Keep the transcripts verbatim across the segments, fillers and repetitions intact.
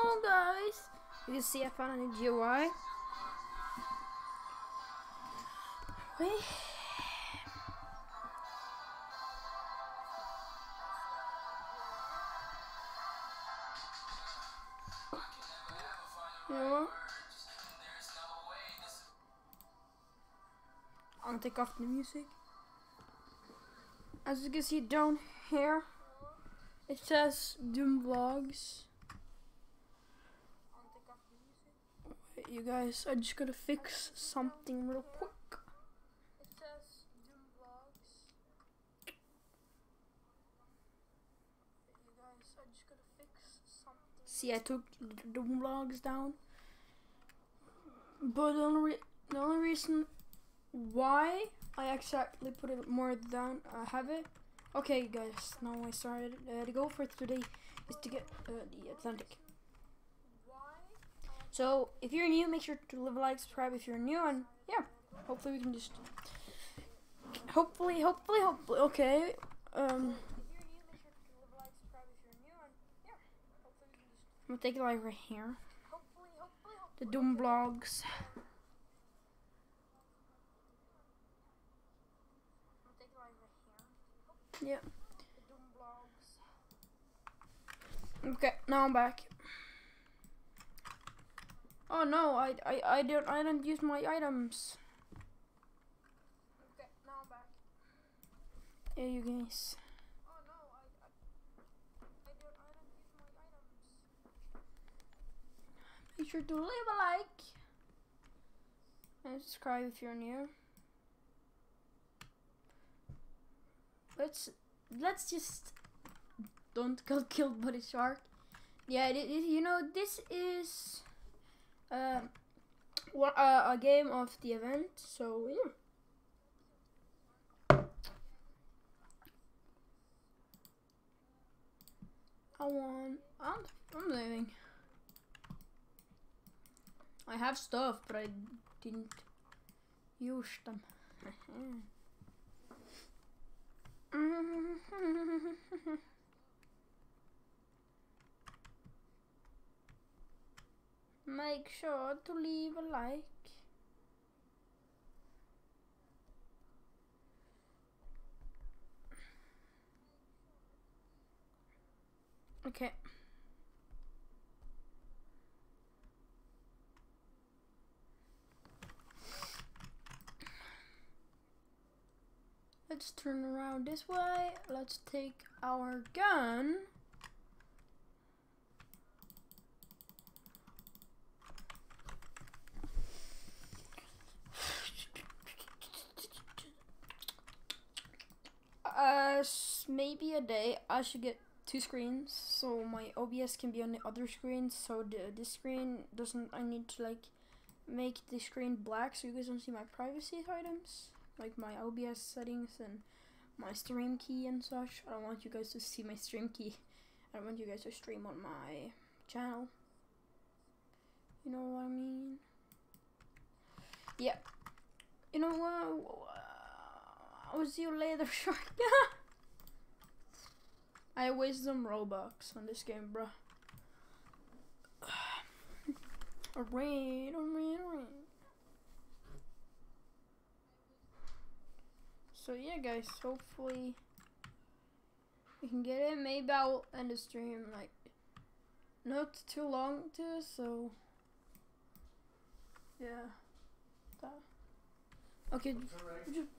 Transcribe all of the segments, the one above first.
Hello guys! You can see I found a new G U I. Wait. You know what? I'll take off the music. As you can see down here, it says Doom Vlogs. Wait, you guys, I just gotta fix something real quick. It says Doom Vlogs. You guys, I just gotta fix something. See, I took the Doom Vlogs down, but the only re the only reason why I exactly put it more down, I uh, have it. Okay, guys, now I started. Uh, the goal for today is to get uh, the Atlantic. So if you're new, make sure to leave a like, subscribe if you're new, and yeah, hopefully we can just, hopefully, hopefully, hopefully, okay. Um, I'm gonna take it like right here. The Doom Vlogs. Yeah. Okay, now I'm back. Oh no, I I I don't I don't use my items. Okay, now I'm back. Yeah, you guys. Oh no, I I I don't I don't use my items. Make sure to leave a like and subscribe if you're new. Let's let's just don't get killed by the shark. Yeah, it, it, you know, this is uh, what uh, a game of the event. So yeah. I want. I'm I'm leaving. I have stuff, but I didn't use them. Make sure to leave a like. Okay. Let's turn around this way. Let's take our gun. Uh, maybe a day I should get two screens, so my O B S can be on the other screen. So the this screen doesn't. I need to like make the screen black so you guys don't see my privacy items, like my O B S settings and my stream key and such. I don't want you guys to see my stream key. I don't want you guys to stream on my channel. You know what I mean? Yeah. You know what? I'll see you later, shark. I wasted some Robux on this game, bro. Rain, rain, rain. So yeah, guys. Hopefully we can get it. Maybe I'll end the stream like not too long too. So yeah. Okay. Just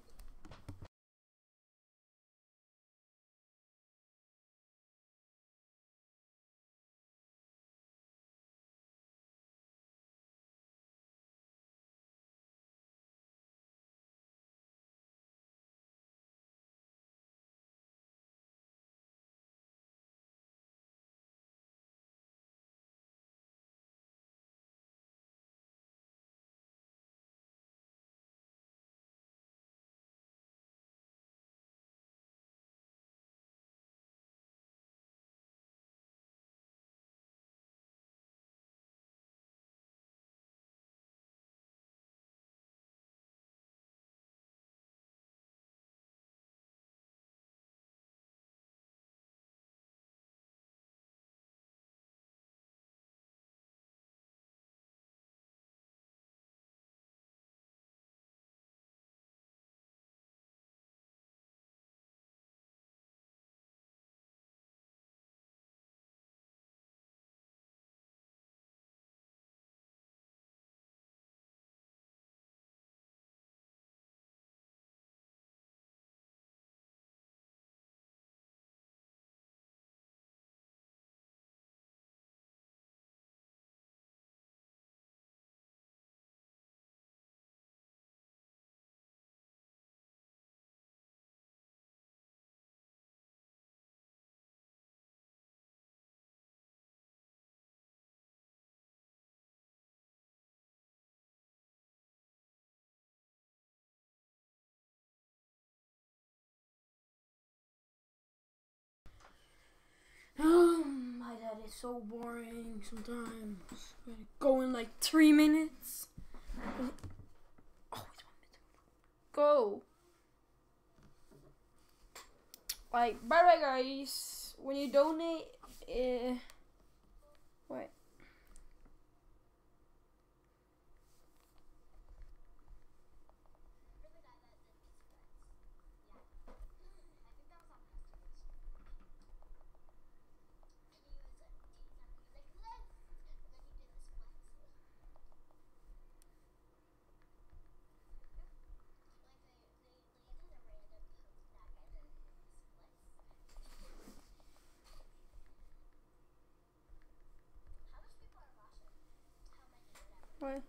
It's so boring sometimes. Go in like three minutes. Oh, it's one minute. Go. Like, by the way, guys, when you donate, uh, wait. What?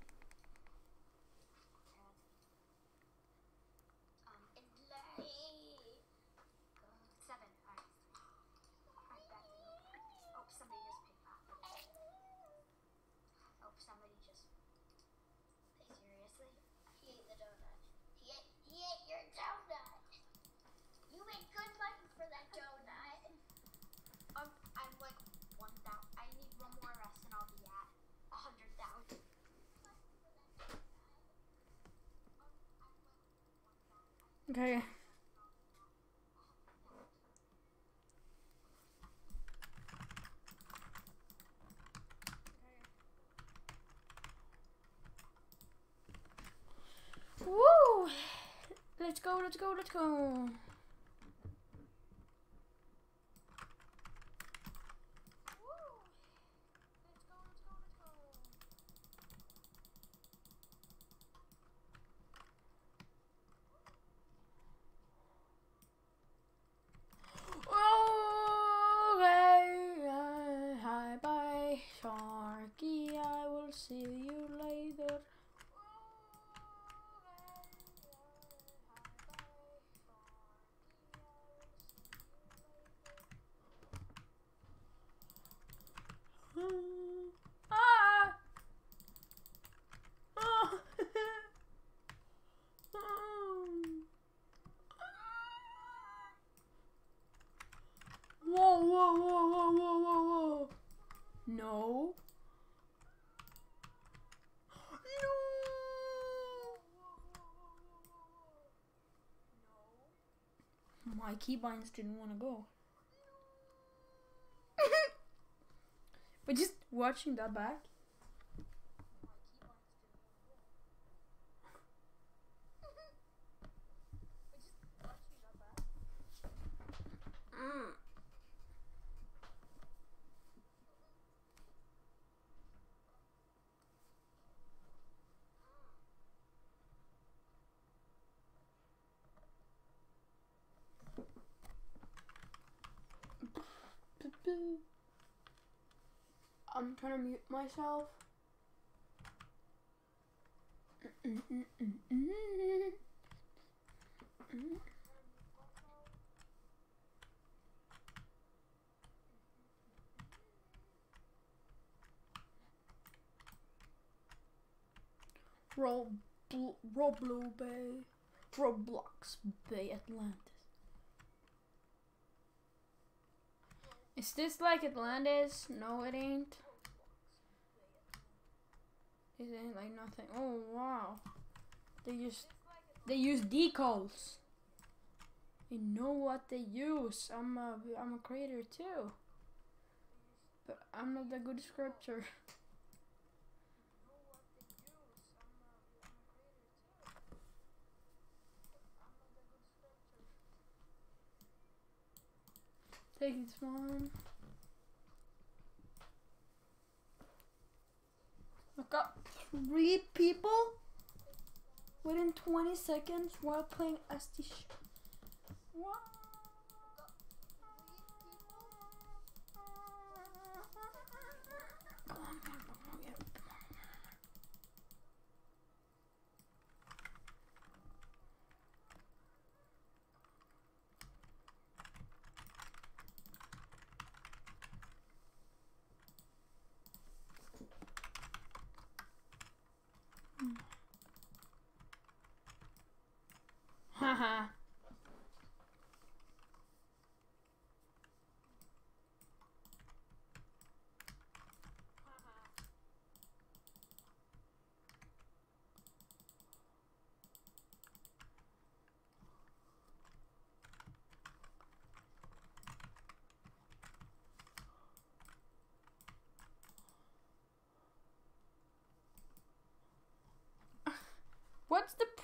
Okay. Woo! Let's go, let's go, let's go. Sharky, I will see you later. Ah! Oh. Whoa, whoa, whoa, whoa, whoa, whoa, whoa. No. No. My keybinds didn't want to go. But just watching that back. Mm. I'm trying to mute myself. Mm -mm -mm -mm -mm. Rob Roblo Bay, Roblox Bay Atlantis. Is this like Atlantis? No, it ain't. It ain't like nothing. Oh wow, they just they use decals. You know what they use. I'm a I'm a creator too, but I'm not a good scripture. Take this one. I got three people within twenty seconds while playing S D sh. What? Haha.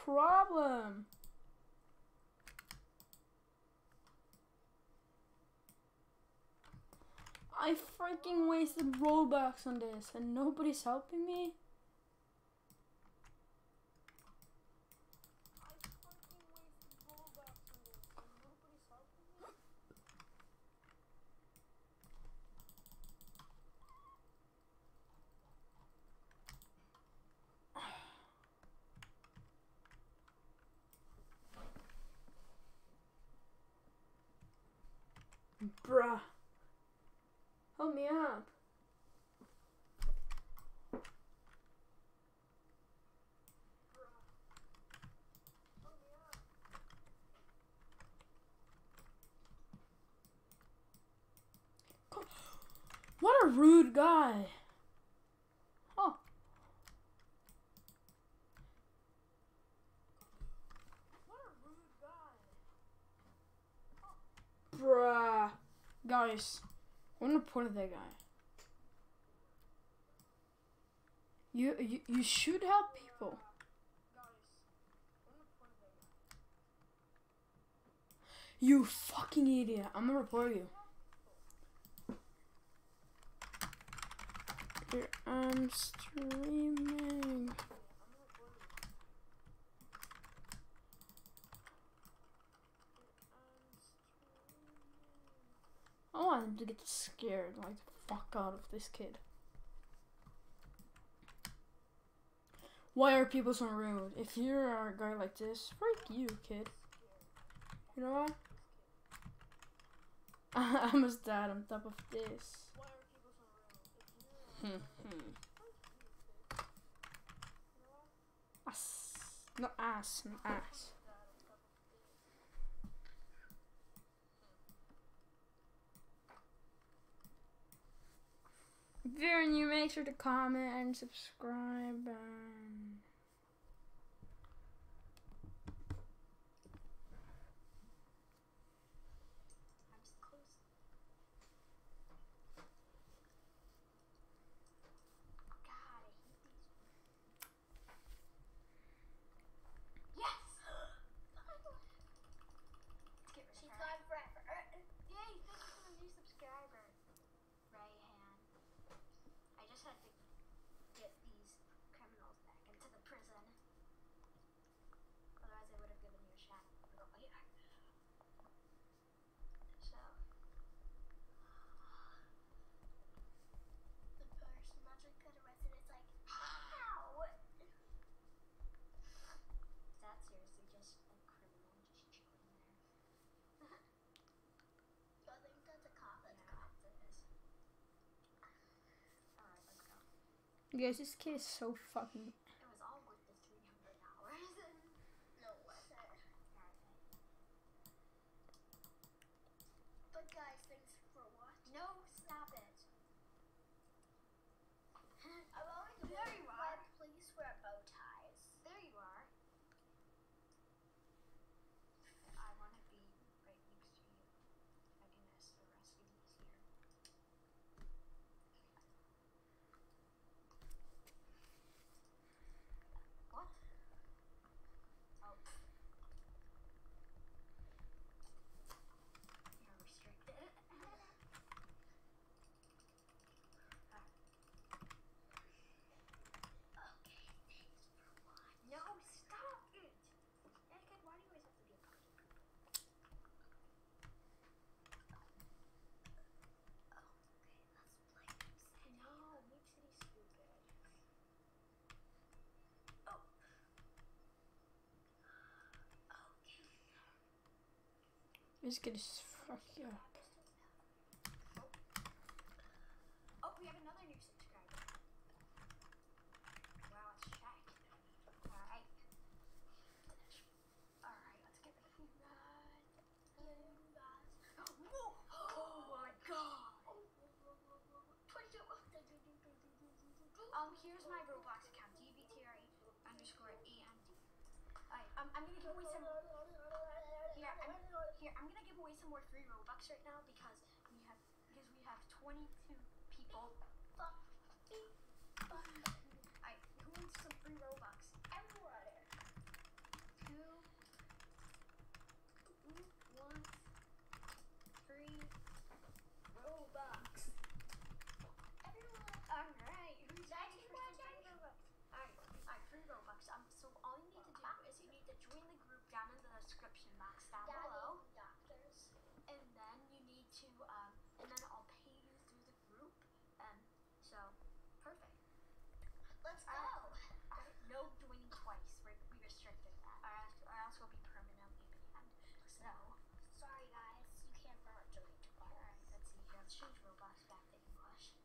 problem? I freaking wasted Robux on this and nobody's helping me. Bruh. Help me up. What a rude guy. Oh. What a rude guy. Bruh. Guys, I'm gonna point that guy. You, you you should help people. You fucking idiot. I'm gonna report you. Here, I'm streaming. I want him to get scared, like the fuck out of this kid. Why are people so rude? If you're a guy like this, freak you, kid. You know what? I almost died on top of this. Hmm, hmm. Ass. Not ass, an ass. If you're new, make sure to comment and subscribe. Um, Guys, this kid is so fucking. It was all worth the three hundred dollars. No, it wasn't. But guys, thanks for watching. No, stop it. I've always there you are. Please wear bow ties. There you are. I want to be right next to you. I can ask the rest of these here. What? Oh. You're restricted. Okay, thanks for watching. No, stop it! Anakin, why do you always have to be a party pooper? Oh, okay, let's play Meme City. No, Meme City's stupid. Oh. Okay. This kid is fucking up. Oh, we have another new subscriber. Wow, it's Shaq. Alright. Alright, let's get the food guys. Oh, whoa! Oh my god! Um, here's my Roblox account. D B T R underscore A M D. Alright, um, I'm gonna give away some... Here, I'm, here, I'm gonna give away some more free Robux right now because we have because we have twenty-two people. Alright, who wants some free Robux? Everybody. So, sorry guys, you can't not join too far. Alright, let's see here. Let's change Roblox back to English.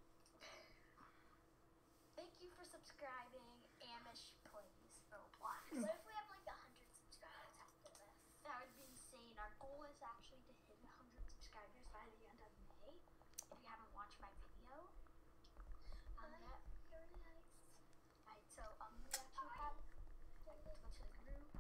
Thank you for subscribing. Amish plays Roblox. What if we have like a hundred subscribers after this? That would be insane. Our goal is actually to hit a hundred subscribers by the end of May. If you haven't watched my video, um, that very nice. Alright, so um, we actually have. Let's go to the group.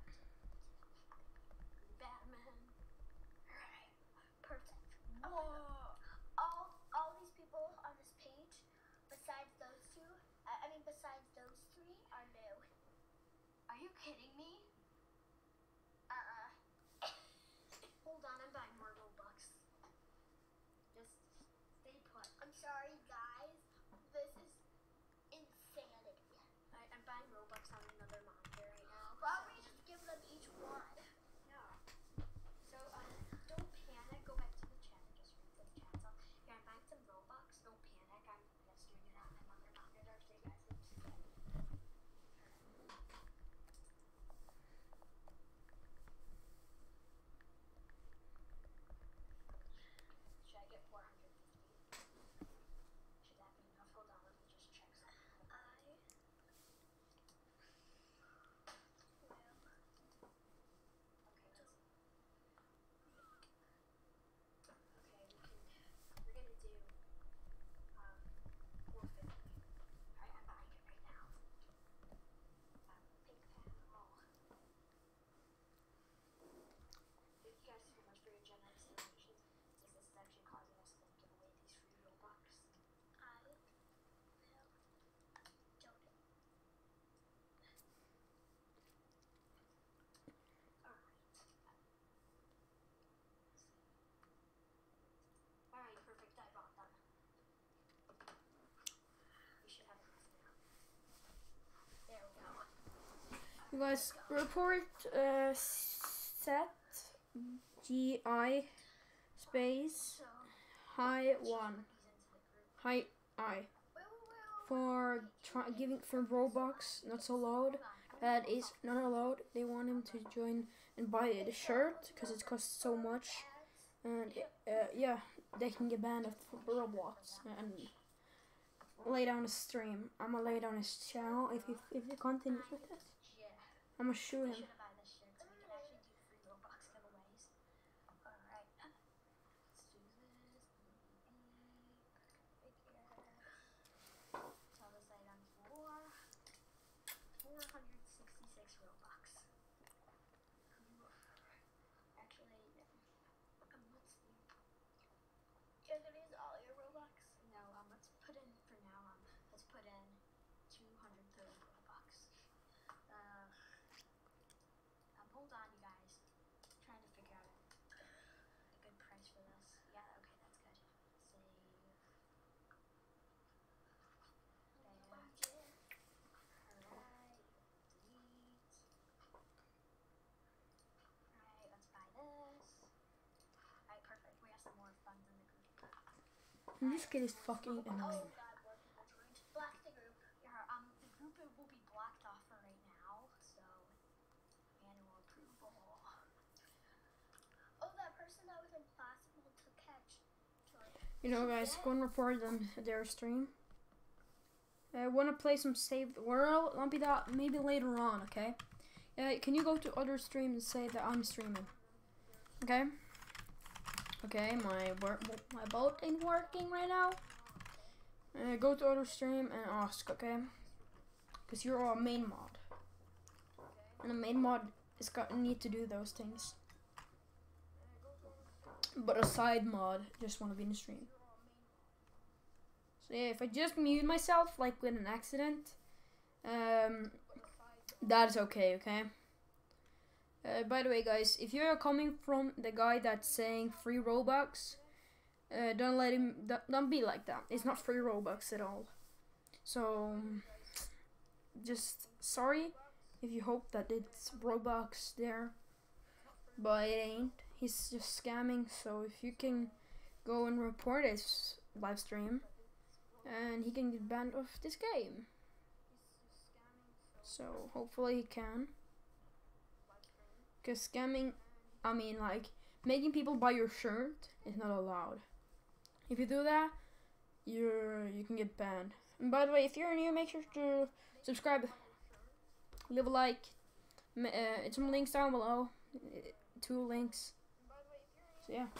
Batman. Alright, perfect. Whoa! All all these people on this page, besides those two, I, I mean besides those three, are new. Are you kidding me? Uh-uh. Hold on, I'm buying more Robux. Just stay put. I'm sorry, guys. This is insanity. I, I'm buying Robux on another monitor right now. Why don't we just give them each one? Yeah. So, uh, don't panic. Go back to the chat and just read the chat. So, here, I'm buying some Robux. Don't panic. I'm just doing it on another monitor so you guys can see. Should I get four hundred fifty? Should that be enough? Hold on, let me just check something. I will. Okay, let's see. Okay, we can. We're gonna do um four fifty. Alright, I'm buying it right now. Um, pink panel. Thank you guys so much for your generous donations. This is actually causing us to give away these free Robux. I will donate. Alright. Alright, perfect. I bought them. We should have enough now. There we go. You guys report uh, set G I space So, high one these into the group. high I Wait, wait, wait, for try, giving for Roblox not so loud. That is not allowed. They want him to join and buy the shirt because it costs so much, and uh, yeah, they can get banned of Roblox and lay down his stream. I'm gonna lay down his channel if he if he continues with this. Yeah. I'm gonna shoot We him. should buy this shirt so we can actually do free Roblox giveaways. Alright. Let's do this. Right here. Sell this item for four hundred sixty-six Robux. Actually, um, let's see. You're gonna use all your Robux? No, um, let's put in, for now, um, let's put in two hundred thirty Robux. Uh, um, hold on, you guys. I'm trying to figure out a good price for this. Yeah, okay, that's good. Save. Bam. Alright, delete. Alright, let's buy this. Alright, perfect. We have some more funds in the group. This kid is fucking Oh annoying. god, more people joined. Block the group. Yeah, um, the group will be blocked off for right now, so manual approval. Oh, that person that was impossible to catch. You know, guys, go and report them their stream. I uh, want to play some Save the World. Not be that. Maybe later on. Okay. Uh, can you go to other stream and say that I'm streaming? Okay. Okay. My work. My boat ain't working right now. Uh, go to other stream and ask. Okay. Because you're a main mod, and a main mod is got need to do those things. But a side mod just want to be in the stream. So yeah, if I just mute myself like with an accident, um, that is okay, okay? Uh, by the way, guys, if you're coming from the guy that's saying free Robux, uh, don't let him, don't, don't be like that. It's not free Robux at all. So, just sorry if you hope that it's Robux there, but it ain't. He's just scamming, so if you can go and report his live stream, and he can get banned off this game. So hopefully he can. Because scamming, I mean like making people buy your shirt is not allowed. If you do that, you're you can get banned. And by the way, if you're new, make sure to subscribe, leave a like. Uh, it's some links down below, two links. So yeah.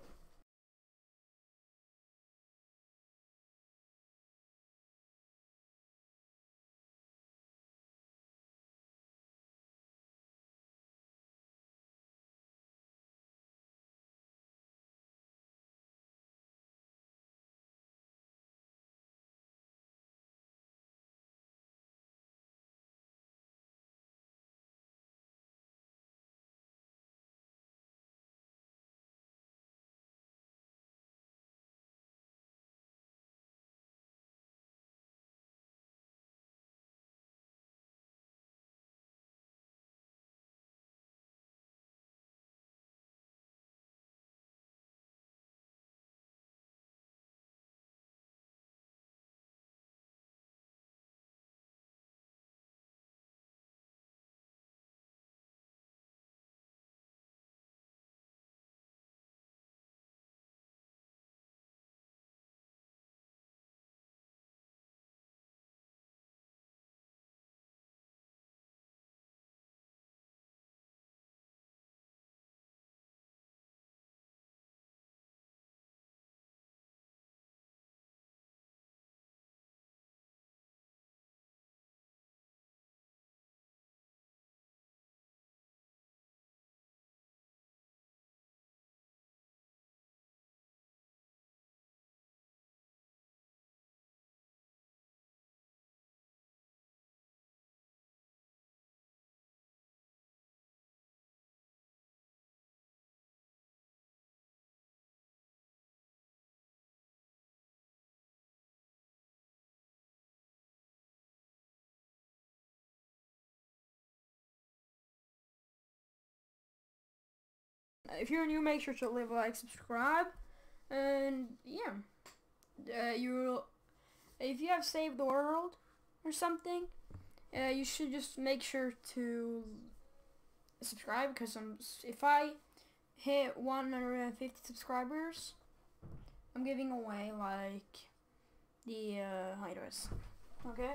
If you're new, make sure to leave a like, subscribe, and yeah, uh, you if you have saved the world or something, uh, you should just make sure to subscribe, because I'm if I hit one hundred fifty subscribers, I'm giving away like the uh, high dress. Okay.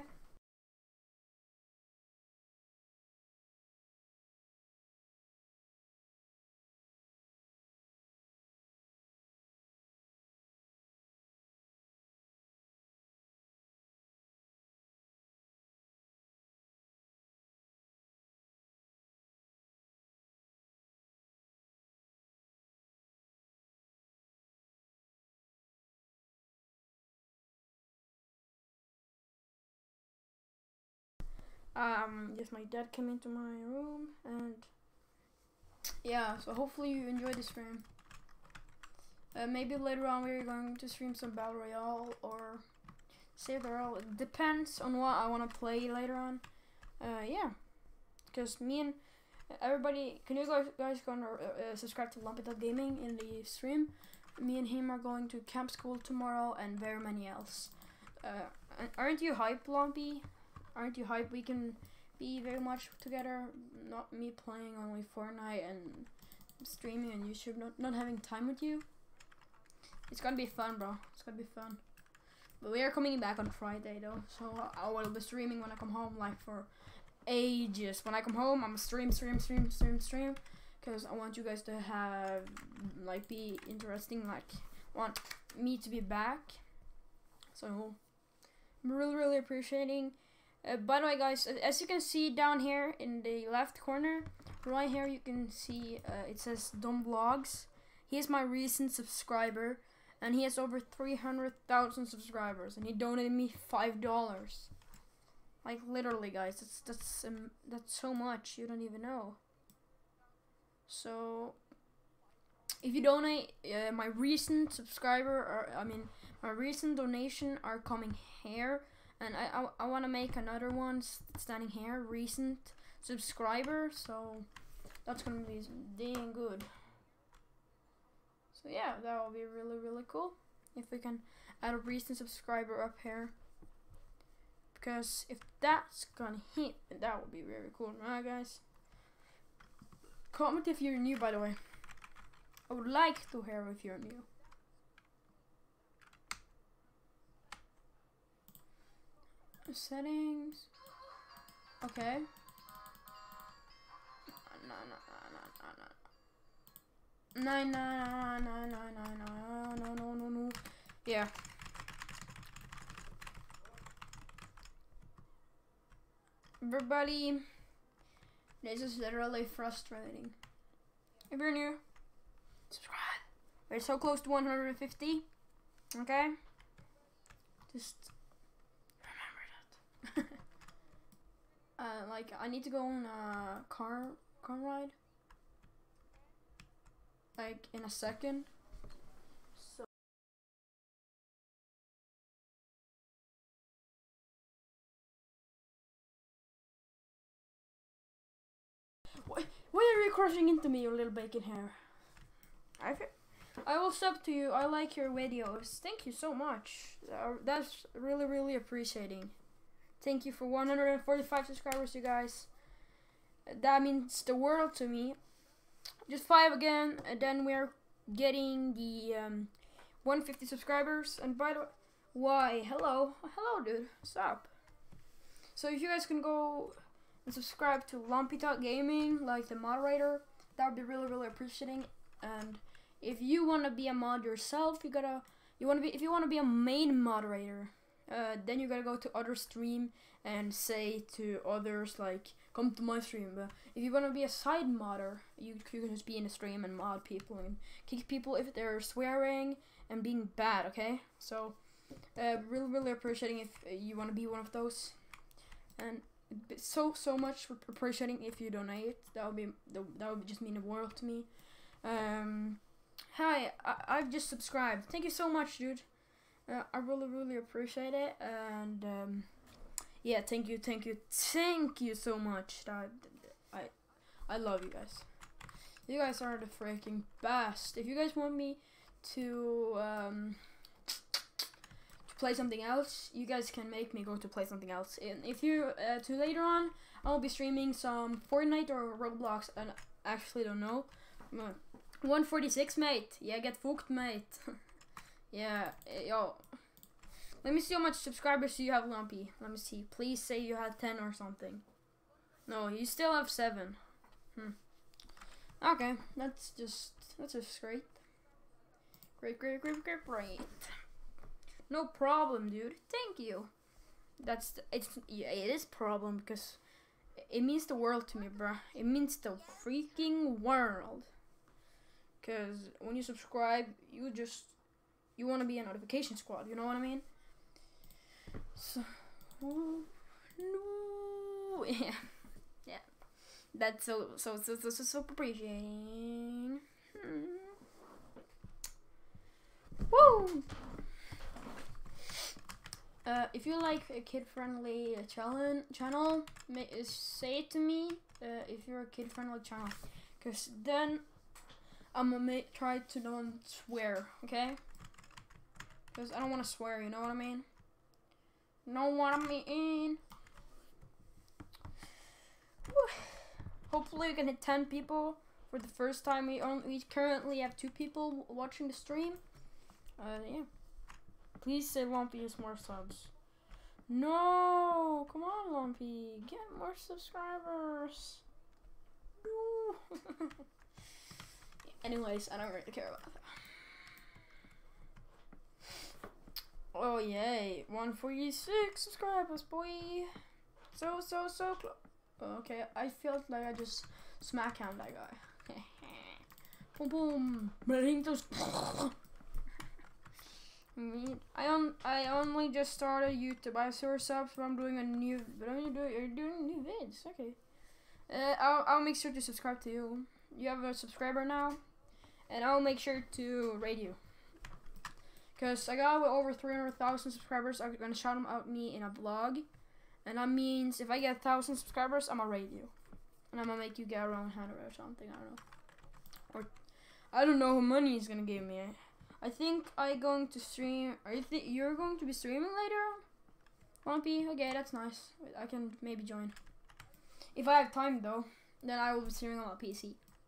Um, yes, my dad came into my room, and yeah, so hopefully you enjoyed the stream. Uh, maybe later on we're going to stream some Battle Royale or Save the World. It depends on what I want to play later on. Uh, yeah, because me and everybody, can you guys guys go and uh, subscribe to Lumpy Gaming in the stream? Me and him are going to camp school tomorrow, and very many else. Uh, aren't you hyped, Lumpy? Aren't you hyped? We can be very much together. Not me playing only Fortnite and streaming on YouTube, not not having time with you. It's gonna be fun, bro. It's gonna be fun. But we are coming back on Friday though, so I will be streaming when I come home, like for ages. When I come home, I'm stream, stream, stream, stream, stream, because I want you guys to have like be interesting, like want me to be back. So I'm really, really appreciating. Uh, by the way, guys, as you can see down here in the left corner, right here, you can see uh, it says Dumb Vlogs. He is my recent subscriber, and he has over three hundred thousand subscribers, and he donated me five dollars. Like literally, guys, that's that's um, that's so much you don't even know. So if you donate, uh, my recent subscriber, or I mean, my recent donation are coming here. And I, I, I want to make another one standing here, recent subscriber, so that's going to be dang good. So yeah, that will be really, really cool if we can add a recent subscriber up here. Because if that's going to hit, that would be very cool, right guys? Comment if you're new, by the way. I would like to hear if you're new. Settings. Okay. No, no, no, no, no, no. Nine, nine, nine, nine, nine, nine, no, no, no, no. Yeah. Everybody, this is literally frustrating. If you're new, subscribe. We're so close to one hundred fifty. Okay? Just remember that. uh, like, I need to go on a car, car ride. Like, in a second. So. Why, why are you crushing into me, you little bacon hair? I feel I will sub to you. I like your videos. Thank you so much. Uh, that's really, really appreciating. Thank you for one hundred forty-five subscribers, you guys. That means the world to me. Just five again, and then we're getting the um, one hundred fifty subscribers. And by the way, why? Hello, hello, dude. What's up? So if you guys can go and subscribe to Lumpy Talk Gaming, like the moderator, that would be really, really appreciating. And if you want to be a mod yourself, you gotta, you want to be, if you want to be a main moderator, uh, then you gotta go to other stream and say to others like, come to my stream. But if you want to be a side modder, you, you can just be in the stream and mod people and kick people if they're swearing and being bad. Okay, so uh, really, really appreciating if you want to be one of those, and so, so much appreciating if you donate. That would be, that would just mean the world to me. Um, hi, I, I've just subscribed. Thank you so much, dude. Uh, I really, really appreciate it. And um, yeah, thank you, thank you, thank you so much. That I, I love you guys. You guys are the freaking best. If you guys want me to um, to play something else, you guys can make me go to play something else. And if you uh, to later on, I'll be streaming some Fortnite or Roblox, and I actually don't know. one forty-six, mate. Yeah, get fucked, mate. Yeah, yo. Let me see how much subscribers you have, Lumpy. Let me see. Please say you had ten or something. No, you still have seven. Hmm. Okay, that's just, that's just great. Great, great, great, great, great. No problem, dude. Thank you. That's, the, it's, yeah, it is problem because it means the world to me, bruh. It means the freaking world. Because when you subscribe, you just, you want to be a notification squad, you know what I mean? So, oh, no, yeah, yeah. That's so, so, so, so, so, so appreciating. Hmm. Woo! Uh, if you like a kid-friendly uh, channel, channel, say it to me. Uh, if you're a kid-friendly channel, cause then I'm gonna make, try to don't swear, okay? Cause I don't want to swear, you know what I mean? Know what I mean? Whew. Hopefully we can hit ten people for the first time. We only we currently have two people watching the stream. Uh, yeah. Please say Lumpy has more subs. No, come on, Lumpy, get more subscribers. No. Anyways, I don't really care about that. Oh yay, one forty-six subscribers, boy. So, so, so close. Okay, I felt like I just smackhammed that guy. Boom, boom. Those. I on I only just started YouTube. I have zero subs, but I'm doing a new. But I'm doing you're doing new vids. Okay. Uh, I'll I'll make sure to subscribe to you. You have a subscriber now, and I'll make sure to rate you. Cause I got over three hundred thousand subscribers. I'm gonna shout them out me in a vlog, and that means if I get a thousand subscribers, I'm gonna rate you, and I'm gonna make you get around one hundred or something. I don't know, or I don't know how money is gonna give me. I think I'm going to stream. Are you th you're going to be streaming later? Lumpy? Okay, that's nice. I can maybe join. If I have time though, then I will be streaming on my P C.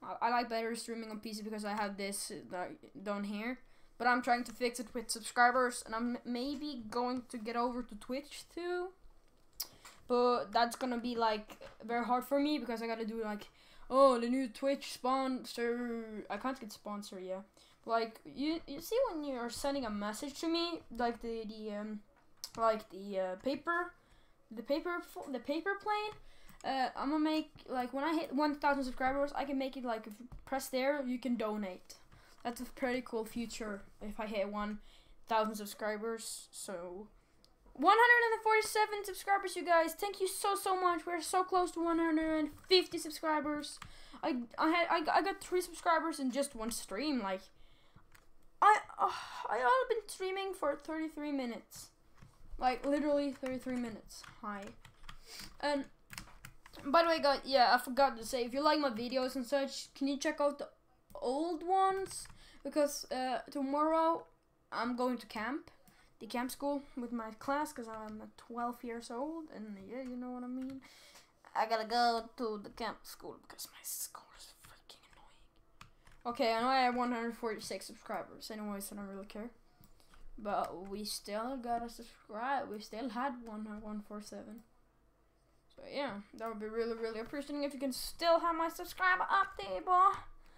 I, I like better streaming on P C because I have this uh, down here. But I'm trying to fix it with subscribers, and I'm maybe going to get over to Twitch too. But that's gonna be like very hard for me because I gotta do like, oh, the new Twitch sponsor. I can't get sponsor yet. Like you, you see when you're sending a message to me, like the the um, like the uh, paper, the paper, the paper plane. Uh, I'm gonna make like when I hit one thousand subscribers, I can make it like if you press there, you can donate. That's a pretty cool feature if I hit one thousand subscribers. So one hundred forty-seven subscribers, you guys. Thank you so so much. We're so close to one hundred fifty subscribers. I I had I, I got three subscribers in just one stream. Like I uh, I have been streaming for thirty-three minutes. Like literally thirty-three minutes. Hi. And by the way, guys, yeah, I forgot to say, if you like my videos and such, can you check out the old ones? Because uh, tomorrow I'm going to camp, the camp school with my class, because I'm twelve years old, and yeah, you know what I mean. I gotta go to the camp school because my school is freaking annoying. Okay, I know I have one hundred forty-six subscribers, anyways, I don't really care. But we still gotta subscribe. We still had one one forty-seven. So yeah, that would be really, really appreciating if you can still have my subscriber up there, boy.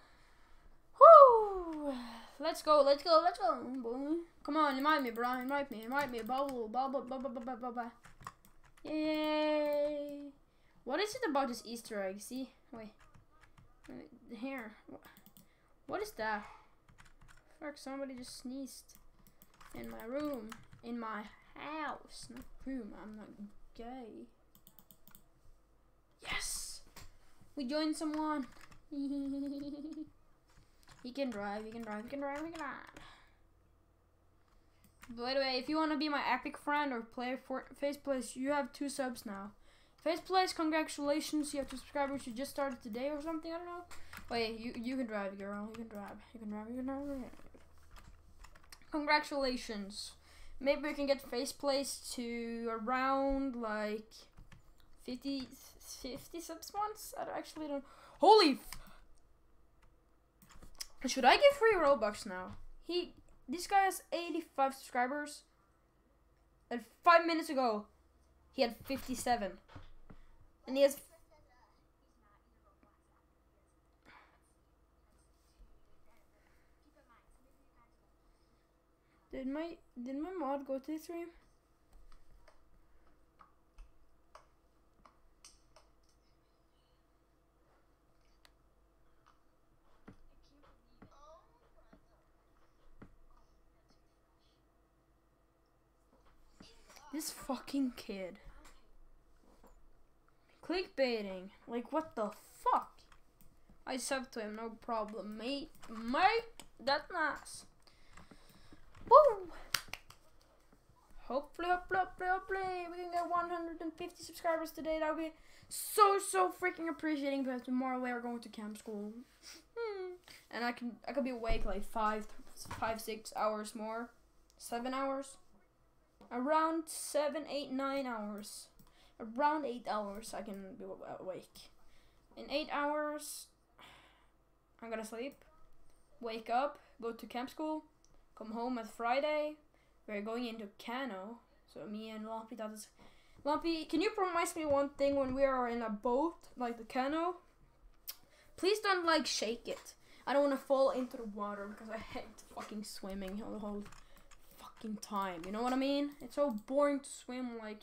Whoo! Let's go, let's go, let's go, boy. Come on, invite me, bro. Invite me, invite me. Bubble, bubble, bubble, bubble, bubble. Yay! What is it about this Easter egg? See? Wait. Here. What is that? Fuck, somebody just sneezed. In my room. In my house. Not room. I'm not gay. Yes! We joined someone. He can drive, he can drive, he can drive, he can drive. By the way, if you want to be my epic friend or play for Face Place, you have two subs now. Face Place, congratulations, you have two subscribers. You just started today or something, I don't know. Wait, you you can drive, girl. You can drive. You can drive, you can drive. You can drive. Congratulations. Maybe we can get Face Place to around like fifty, fifty subs once? I don't- actually don't. Holy f- Should I give free Robux now? He, this guy has eighty-five subscribers. And five minutes ago, he had fifty-seven. And he has... Did my, did my mod go to the stream? This fucking kid. Clickbaiting. Like, what the fuck? I subbed to him, no problem, mate. Mate, that's nice. Woo! Hopefully, hopefully, hopefully, hopefully, we can get one hundred fifty subscribers today. That would be so, so freaking appreciating because tomorrow we are going to camp school. Hmm. And I can, I could be awake like five, five, six hours more. Seven hours. Around seven, eight, nine hours. Around eight hours I can be awake. In eight hours, I'm gonna sleep, wake up, go to camp school, come home at Friday. We're going into cano. So me and Lumpy, that is... Lumpy, can you promise me one thing when we are in a boat, like the cano? Please don't, like, shake it. I don't want to fall into the water because I hate fucking swimming the whole fucking time. You know what I mean? It's so boring to swim, like...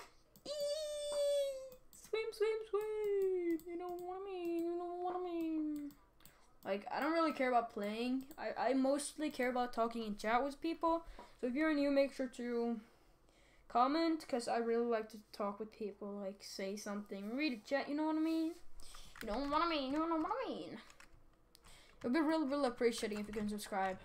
Eee, swim, swim, swim. You know what I mean? You know what I mean? Like, I don't really care about playing. I, I mostly care about talking in chat with people. So if you're new, make sure to comment, because I really like to talk with people. Like, say something, read a chat, you know what I mean? You know what I mean? You know what I mean? It would be really, really appreciating if you can subscribe.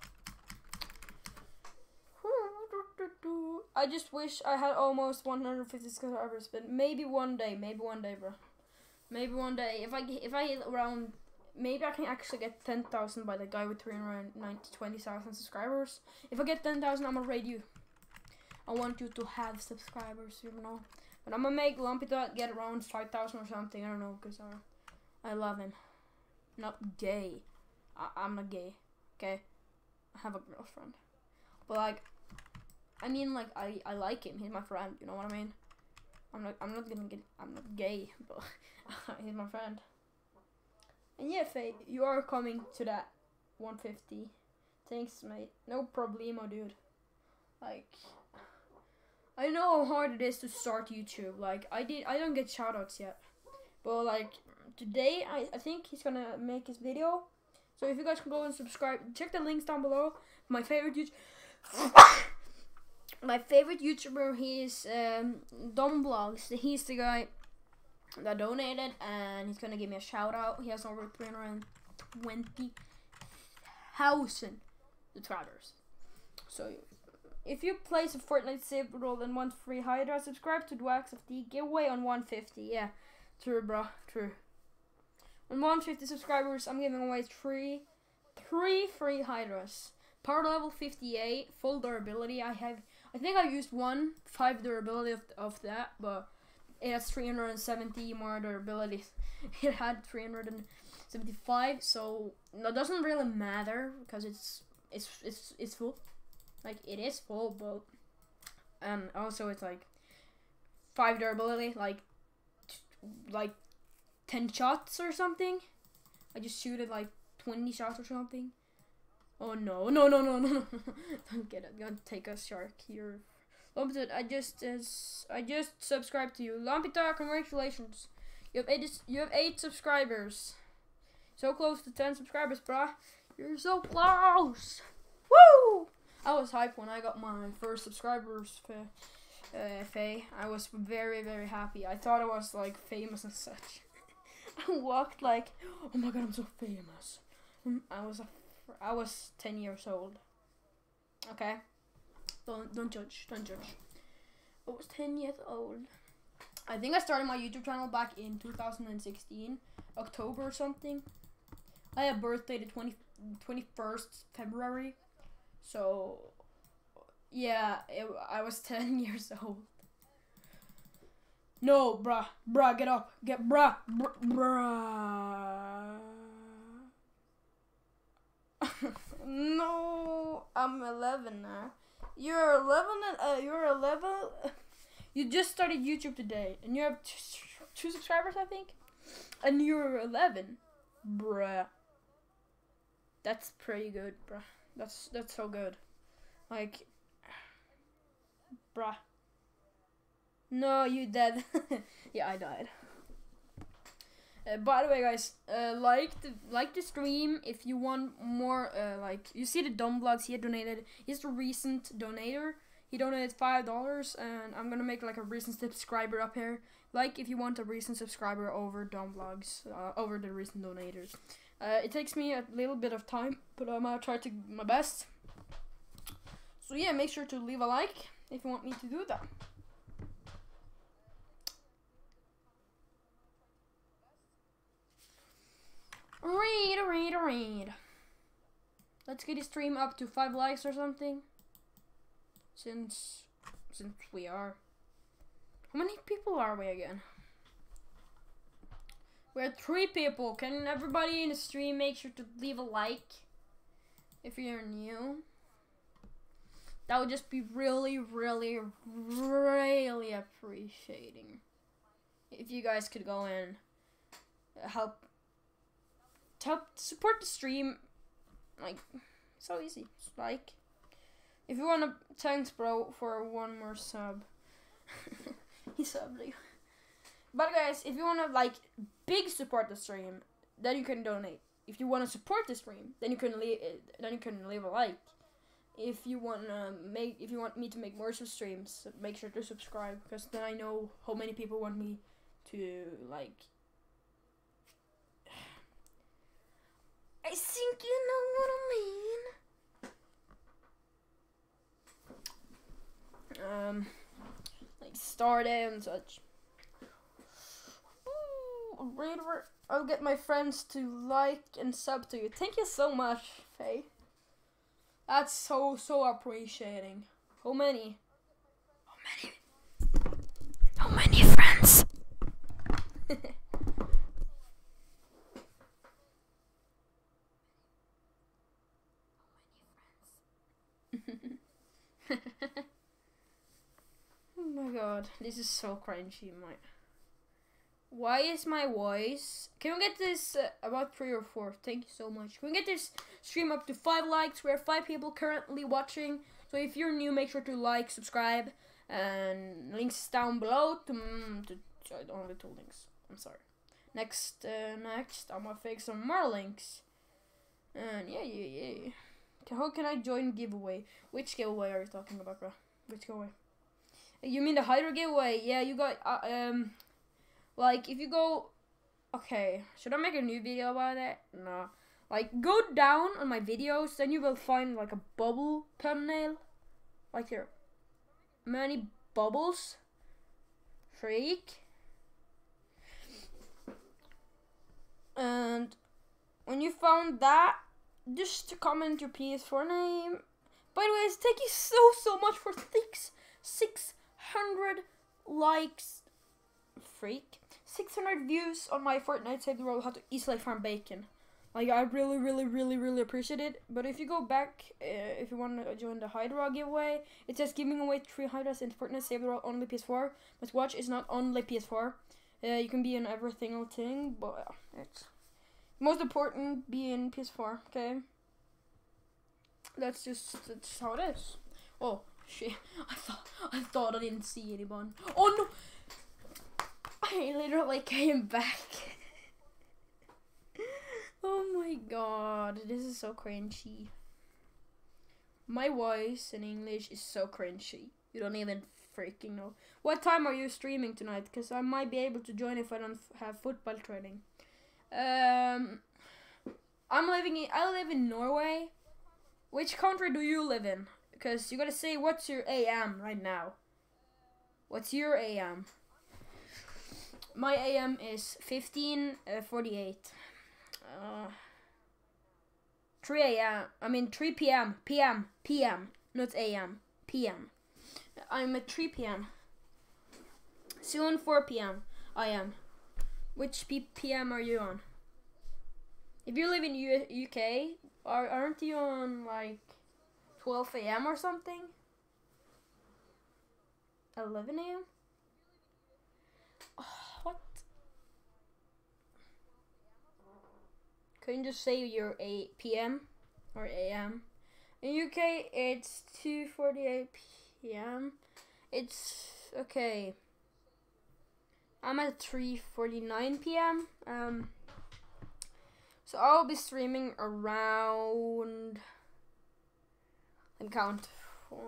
I just wish I had almost one hundred fifty subscribers, but maybe one day, maybe one day, bro. Maybe one day, if I if I hit around, maybe I can actually get ten thousand by the guy with three hundred twenty thousand subscribers. If I get ten thousand, I'm gonna raid you. I want you to have subscribers, you know. But I'm gonna make Lumpy Dot get around five thousand or something. I don't know, cause I, I love him. not gay. I I'm not gay. Okay, I have a girlfriend, but like, I mean, like, I I like him. He's my friend. You know what I mean? I'm not I'm not gonna get I'm not gay, but he's my friend. And yeah, Faye, you are coming to that one fifty. Thanks, mate. No problemo, dude. Like, I know how hard it is to start YouTube. Like, I did I don't get shoutouts yet, but like today, I I think he's gonna make his video. So if you guys can go and subscribe, check the links down below. My favorite YouTube. My favorite YouTuber, he's um, Domblogs. He's the guy that donated, and he's gonna give me a shout out. He has over three hundred twenty thousand subscribers. So if you place a Fortnite save roll and want free Hydra, subscribe to Dwax of the giveaway on one fifty. Yeah, true, bro, true. On one fifty subscribers, I'm giving away three, three free Hydras. Power level fifty-eight, full durability. I have. I think I used one, five durability of, of that, but it has three hundred seventy more durability. It had three hundred seventy-five, so it doesn't really matter because it's it's it's it's full. Like, it is full, but and also it's like five durability, like like ten shots or something. I just shoot it like twenty shots or something. Oh no, no, no, no, no, no. Don't get it. Don't take a shark here. Lumpita, I just, uh, I just subscribed to you. Lumpita, congratulations. You have eight, you have eight subscribers. So close to ten subscribers, brah. You're so close. Woo! I was hyped when I got my first subscribers, uh, Faye. I was very, very happy. I thought I was, like, famous and such. I walked like, oh my god, I'm so famous. I was a I was ten years old. Okay, don't don't judge, don't judge. I was ten years old. I think I started my YouTube channel back in two thousand sixteen, October or something. I had birthday the twenty-first February, so yeah, it, I was ten years old. No, bruh, bruh, get up, get bruh, bruh, bruh. No, I'm eleven now. You're eleven and uh, you're eleven. You just started YouTube today, and you have two, two subscribers, I think, and you're eleven, bruh. That's pretty good, bruh. That's that's so good. Like, bruh. No, you dead. Yeah, I died. Uh, by the way, guys, uh, like the like the stream if you want more. Uh, like, you see the Dumblogs, he had donated. He's the recent donator. He donated five dollars, and I'm gonna make like a recent subscriber up here. Like, if you want a recent subscriber over Dumblogs, uh, over the recent donators. Uh, it takes me a little bit of time, but I'm gonna try to do my best. So yeah, make sure to leave a like if you want me to do that. Read, read, read. Let's get the stream up to five likes or something. Since, since we are. How many people are we again? We're three people. Can everybody in the stream make sure to leave a like if you're new? That would just be really, really, really appreciating. If you guys could go and help. Help support the stream, like, so easy. Like, if you wanna, thanks, bro, for one more sub. He subbed you. But guys, if you wanna like big support the stream, then you can donate. If you wanna support the stream, then you can leave. Then you can leave a like. If you wanna make, if you want me to make more streams, make sure to subscribe, because then I know how many people want me to like. I think you know what I mean. Um, like start it and such. Ooh, reader, I'll get my friends to like and sub to you. Thank you so much, Faye. That's so so appreciating. How many? How many? How many friends? god, this is so cringy. My, why is my voice? Can we get this uh, about three or four? Thank you so much. Can we get this stream up to five likes? We have five people currently watching. So if you're new, make sure to like, subscribe, and links down below. To, mm, to sorry, only two links. I'm sorry. Next, uh, next, I'm gonna fix some more links. And yeah, yeah, yeah. How can I join giveaway? Which giveaway are you talking about, bro? Which giveaway? You mean the Hydra giveaway? Yeah, you got, uh, um, like, if you go, okay, should I make a new video about it? No. Like, go down on my videos, then you will find, like, a bubble thumbnail. Like, here. Many bubbles. Freak. And when you found that, just comment your P S four name. By the way, thank you so, so much for six, six hundred likes. Freak. six hundred views on my Fortnite Save the World How to Easily Farm Bacon. Like, I really, really, really, really appreciate it. But if you go back, uh, if you want to join the Hydra giveaway, it says giving away three Hydras in Fortnite Save the World only P S four. But watch, it's not only P S four. Uh, you can be in every single thing, but uh, it's most important be in P S four, okay? That's just that's how it is. Oh shit! I thought I thought I didn't see anyone. Oh no! I literally came back. Oh my god, this is so cringy. My voice in English is so cringy. You don't even freaking know. What time are you streaming tonight? Because I might be able to join if I don't f have football training. Um, I'm living in, I live in Norway. Which country do you live in? Because you gotta say what's your A M right now. What's your A M? My A M is fifteen forty-eight. Uh, three A M. I mean three P M. P M. P M. Not A M. P M. I'm at three P M. Soon four P M. I am. Which P M are you on? If you live in U UK, are, aren't you on like twelve A M or something? eleven A M? Oh, what? Can you just say your eight P M or A M? In U K, it's two forty-eight P M. It's okay. I'm at three forty-nine P M Um, so I'll be streaming around. Let me count. Four.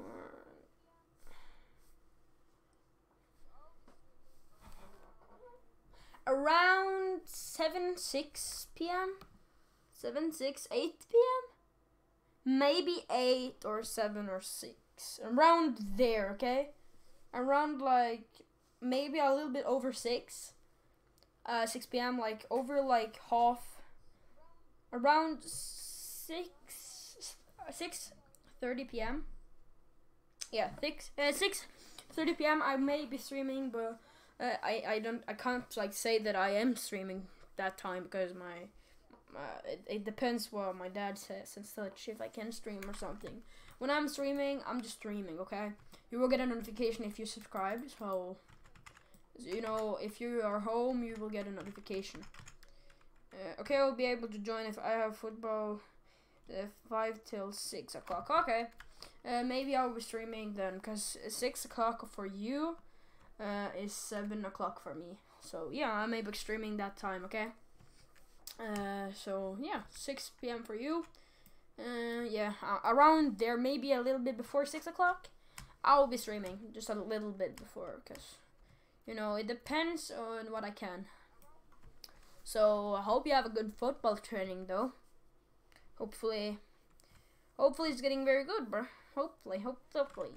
Around seven six P M seven six eight P M Maybe eight or seven or six. Around there, okay? Around like maybe a little bit over six. Uh, six P M Like over like half. Around six six thirty P M Yeah, six uh, six thirty P M I may be streaming, but uh, I I don't I can't like say that I am streaming that time because my uh, it, it depends what my dad says and such, if I can stream or something. When I'm streaming, I'm just streaming, okay? You will get a notification if you subscribe, so, you know, if you are home, you will get a notification. Uh, okay, I'll be able to join if I have football uh, five till six o'clock. Okay, uh, maybe I'll be streaming then, because six o'clock for you uh, is seven o'clock for me. So, yeah, I may be streaming that time, okay? Uh, so yeah, six P M for you. Uh, yeah, uh, around there, maybe a little bit before six o'clock. I'll be streaming just a little bit before, cause you know it depends on what I can. So I hope you have a good football training, though. Hopefully, hopefully it's getting very good, bro. Hopefully, hope, hopefully.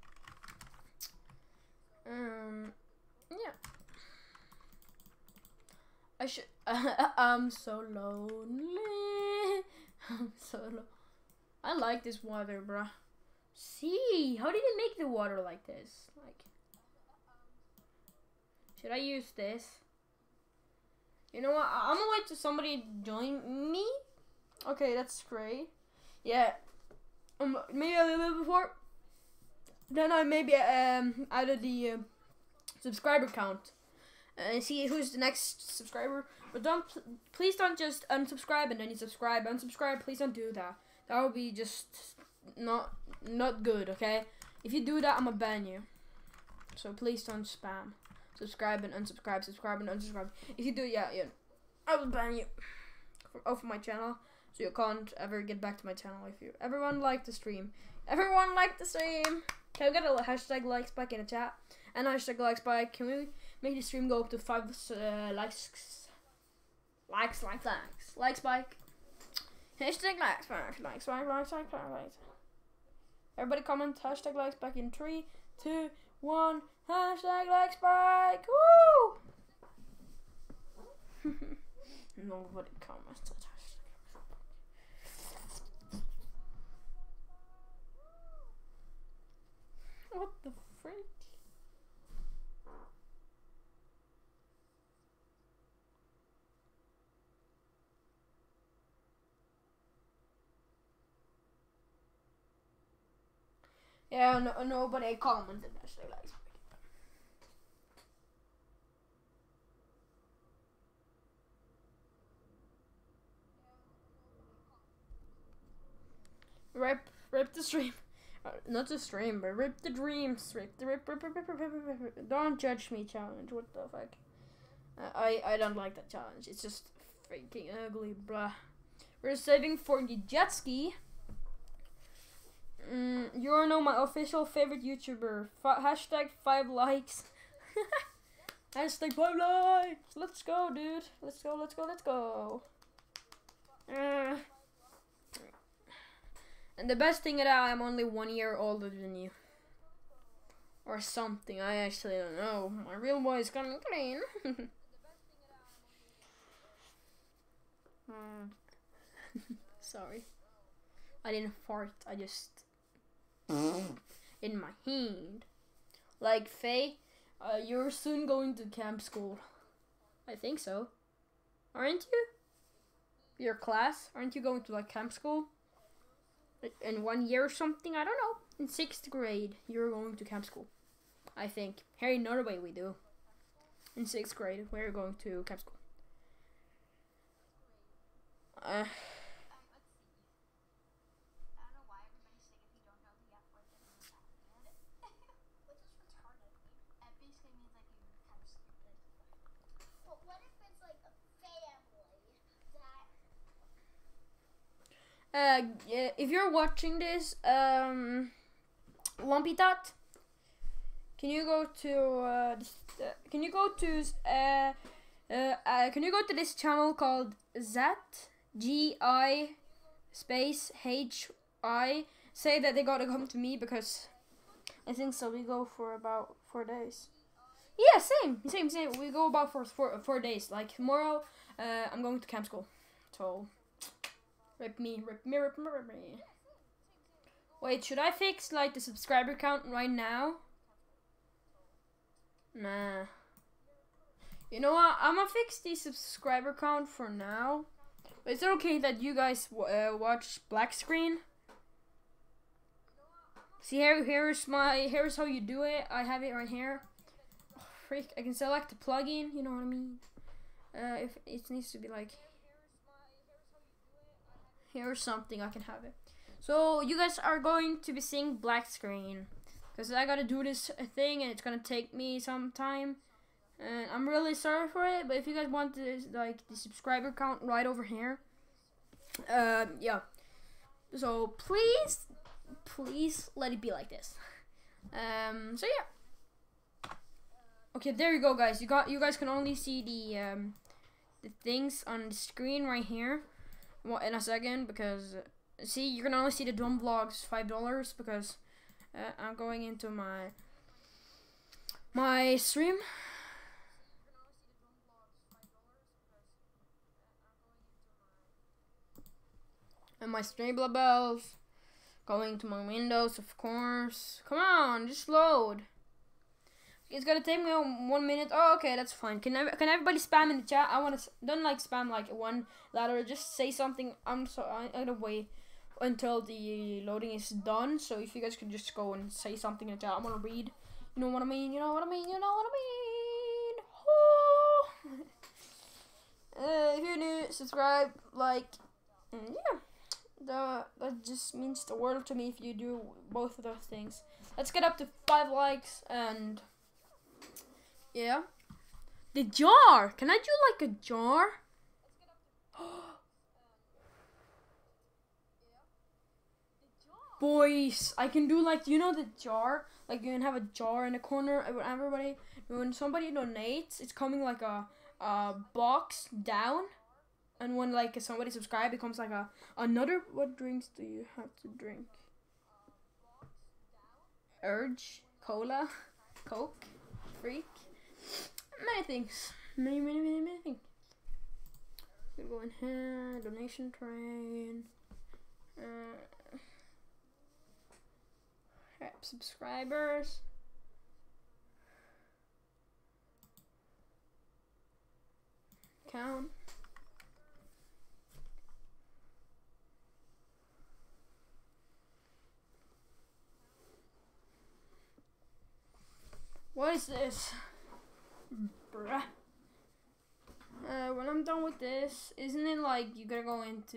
Um, yeah. I should. I'm so lonely. I'm so lo I like this water, bruh. See, how did it make the water like this? Like, should I use this? You know what? I I'm gonna wait till somebody join me. Okay, that's great. Yeah. Um, maybe a little bit before. Then I maybe um out of the uh, subscriber count and see who's the next subscriber. But don't, please don't just unsubscribe and then you subscribe. Unsubscribe, please don't do that. That would be just not not good. Okay, if you do that, I'm gonna ban you. So please don't spam. Subscribe and unsubscribe, subscribe and unsubscribe. If you do, yeah, yeah, I will ban you from off my channel, so you can't ever get back to my channel if you. Everyone liked the stream. Everyone liked the stream. Can we get a hashtag like spike in the chat? And hashtag like spike. Can we make the stream go up to five uh, likes? Likes, like likes, like spike. Hashtag like spike, like spike, like spike, like. Everybody comment hashtag like spike in three, two, one. Hashtag like spike. Woo! Nobody commented. What the freak? Yeah, no, nobody commented. Hashtag like spike. Rip, rip the stream. Uh, not the stream, but rip the dreams. Rip the rip, rip, rip, rip, rip, rip, rip, rip. Don't judge me challenge. What the fuck? Uh, I I don't like that challenge. It's just freaking ugly, bruh. We're saving for the jet ski. Mm, you're now my official favorite YouTuber. F hashtag five likes. Hashtag five likes. Let's go, dude. Let's go. Let's go. Let's go. Uh, And the best thing is that I'm only one year older than you. Or something, I actually don't know. My real voice is coming clean. mm. Sorry. I didn't fart, I just... in my hand. Like, Faye, uh, you're soon going to camp school. I think so. Aren't you? Your class? Aren't you going to, like, camp school? In one year or something, I don't know. In sixth grade, you're going to camp school. I think. Here in Norway we do. In sixth grade, we're going to camp school. Uh, Uh, if you're watching this, um, Lumpy Tot, can you go to, uh, this, uh, can you go to, uh, uh, uh, can you go to this channel called Zat, G I space H I, say that they gotta come to me because I think so, we go for about four days. Yeah, same, same, same, we go about for four, four days, like tomorrow, uh, I'm going to camp school, so... Rip me, rip me, rip me, rip me. Wait, should I fix like the subscriber count right now? Nah. You know what? I'm gonna fix the subscriber count for now. But is it okay that you guys uh, watch black screen? See here, here's my, here's how you do it. I have it right here. Oh, freak, I can select the plugin. You know what I mean? Uh, if it needs to be like. Here's something I can have it. So you guys are going to be seeing black screen because I gotta do this thing and it's gonna take me some time. And I'm really sorry for it. But if you guys want this, like the subscriber count right over here, uh, yeah. So please, please let it be like this. Um. So yeah. Okay, there you go, guys. You got. You guys can only see the um, the things on the screen right here. Well, in a second, because uh, see, you can only see the drum vlogs five dollars because uh, I'm going into my my stream. And my stream bells going to my windows, of course. Come on, just load. It's gonna take me one minute. Oh, okay, that's fine. Can I, can everybody spam in the chat? I wanna don't like spam like one letter. Just say something. I'm so I, I'm gonna wait until the loading is done. So if you guys could just go and say something in the chat, I wanna read You know what I mean? You know what I mean? You know what I mean? Oh. uh, if you're new, subscribe, like, and yeah. The, that just means the world to me if you do both of those things. Let's get up to five likes and yeah. The jar! Can I do like a jar? Boys, I can do like, you know the jar? Like you can have a jar in the corner of everybody. When somebody donates, it's coming like a, a box down. And when like somebody subscribe, it comes like a another. What drinks do you have to drink? Urge, cola, Coke, Freak, many things, many many many many things. We're go in here, donation train, uh, subscribers. Count. What is this? Bruh. Uh, when I'm done with this, isn't it like you gotta go into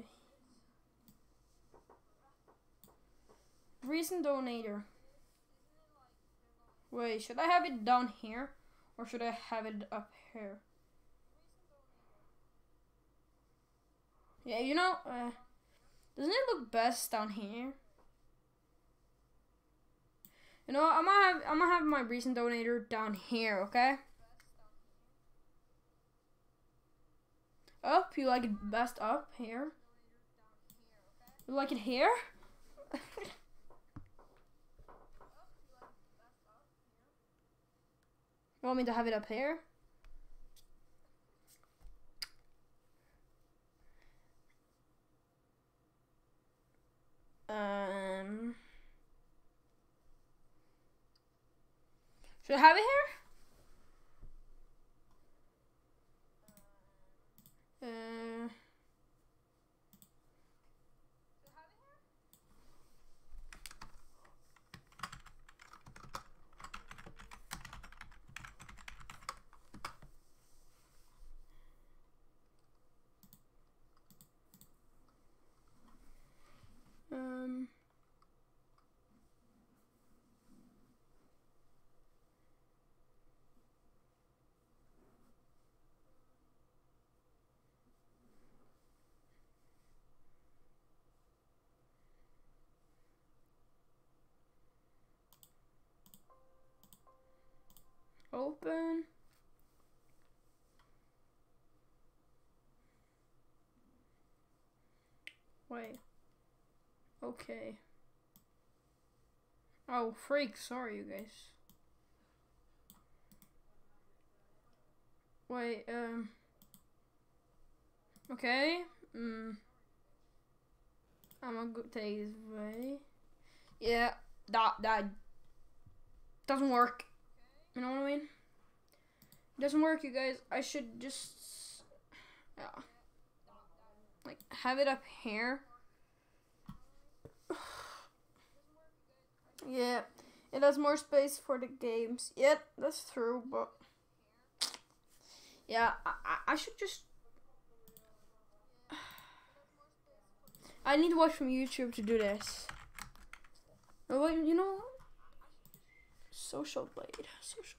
recent donator? Wait, should I have it down here or should I have it up here? Yeah, you know, uh, doesn't it look best down here? You know, I'm gonna have I'm gonna have my recent donator down here, okay? Up, you like it best up here? You like it here? You want me to have it up here? Um. Should I have it here? Uh. Um. Open. Wait. Okay. Oh, freak. Sorry, you guys. Wait, um. Okay. Mm. I'm gonna go take this way. Yeah, that, that doesn't work. You know what I mean? It doesn't work, you guys. I should just, yeah, like have it up here. Yeah, it has more space for the games. Yep, that's true, but yeah, I, I, I should just. I need to watch from YouTube to do this. Oh, wait, you know, social blade, social